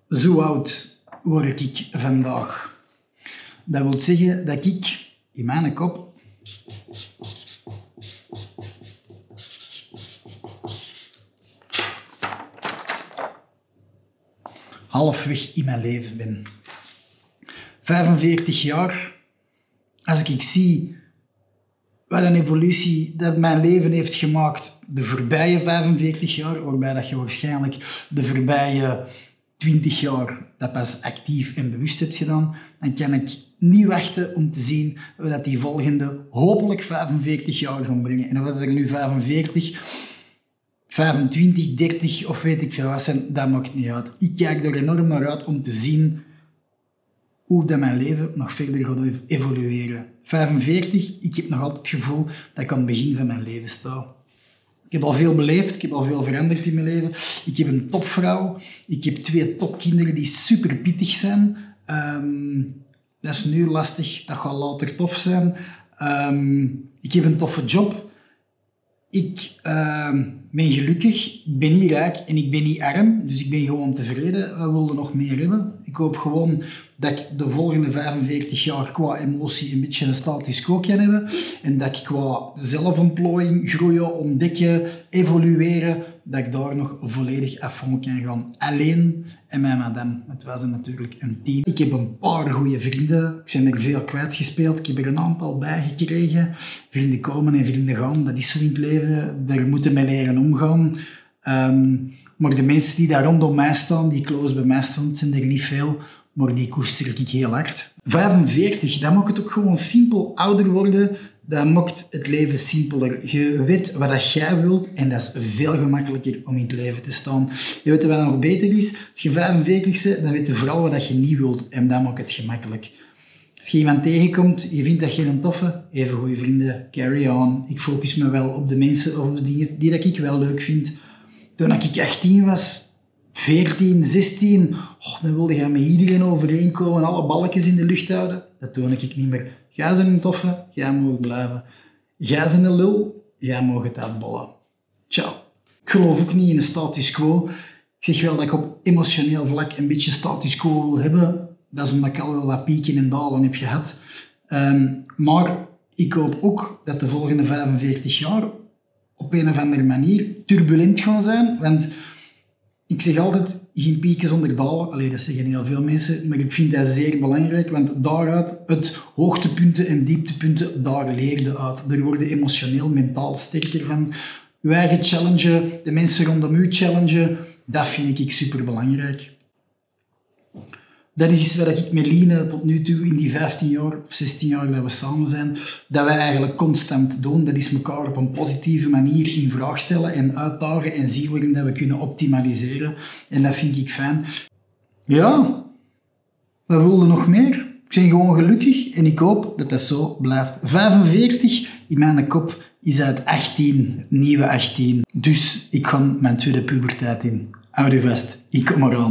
Zo oud word ik vandaag. Dat wil zeggen dat ik in mijn kop halfweg in mijn leven ben. 45 jaar, als ik zie wat een evolutie dat mijn leven heeft gemaakt de voorbije 45 jaar, waarbij dat je waarschijnlijk de voorbije 20 jaar dat pas actief en bewust hebt gedaan, dan kan ik niet wachten om te zien wat die volgende hopelijk 45 jaar gaan brengen. En of dat er nu 45, 25, 30 of weet ik veel wat zijn, dat maakt niet uit. Ik kijk er enorm naar uit om te zien hoe dat mijn leven nog verder gaat evolueren. 45, ik heb nog altijd het gevoel dat ik aan het begin van mijn leven sta. Ik heb al veel beleefd, ik heb al veel veranderd in mijn leven. Ik heb een topvrouw, ik heb 2 topkinderen die super pittig zijn. Dat is nu lastig, dat gaat later tof zijn. Ik heb een toffe job. Ik ben gelukkig, ik ben niet rijk en ik ben niet arm, dus ik ben gewoon tevreden. We wilden nog meer hebben. Ik hoop gewoon dat ik de volgende 45 jaar qua emotie een beetje een status quo kan hebben en dat ik qua zelfontplooiing, groeien, ontdekken, evolueren, dat ik daar nog volledig af van kan gaan. Alleen en mijn madame. Het was natuurlijk een team. Ik heb een paar goede vrienden. Ik ben er veel kwijtgespeeld. Ik heb er een aantal bij gekregen. Vrienden komen en vrienden gaan. Dat is zo in het leven. Daar moeten we mee leren omgaan. Maar de mensen die daar rondom mij staan, die close bij mij staan, zijn er niet veel. Maar die koester ik heel hard. 45, dat maakt het ook gewoon simpel ouder worden. Dat maakt het leven simpeler. Je weet wat jij wilt en dat is veel gemakkelijker om in het leven te staan. Je weet wat nog beter is. Als je 45 bent, dan weet je vooral wat je niet wilt en dat maakt het gemakkelijk. Als je iemand tegenkomt, je vindt dat je een toffe, even goede vrienden, carry on. Ik focus me wel op de mensen of op de dingen die dat ik wel leuk vind. Toen ik 18 was, 14, 16, dan wilde jij met iedereen overeenkomen, alle balkjes in de lucht houden. Dat doe ik niet meer. Jij bent een toffe, jij mag blijven. Jij bent een lul, jij mag het uitbollen. Ciao. Ik geloof ook niet in de status quo. Ik zeg wel dat ik op emotioneel vlak een beetje status quo wil hebben. Dat is omdat ik al wel wat pieken en dalen heb gehad. Maar ik hoop ook dat de volgende 45 jaar op een of andere manier turbulent gaan zijn. Want ik zeg altijd, geen pieken zonder dalen. Allee, dat zeggen heel veel mensen, maar ik vind dat zeer belangrijk, want daaruit, het hoogtepunten en dieptepunten, daar leer je uit. Daar word je emotioneel, mentaal sterker van. Je eigen challengen, de mensen rondom u challengen, dat vind ik super belangrijk. Dat is iets wat ik met Line tot nu toe in die 15 jaar of 16 jaar dat we samen zijn, dat wij eigenlijk constant doen. Dat is elkaar op een positieve manier in vraag stellen en uitdagen en zien waarin dat we kunnen optimaliseren. En dat vind ik fijn. Ja, we wilden nog meer. Ik ben gewoon gelukkig en ik hoop dat dat zo blijft. 45 in mijn kop is uit 18, het nieuwe 18. Dus ik ga mijn tweede puberteit in. Houd u vast, ik kom eraan.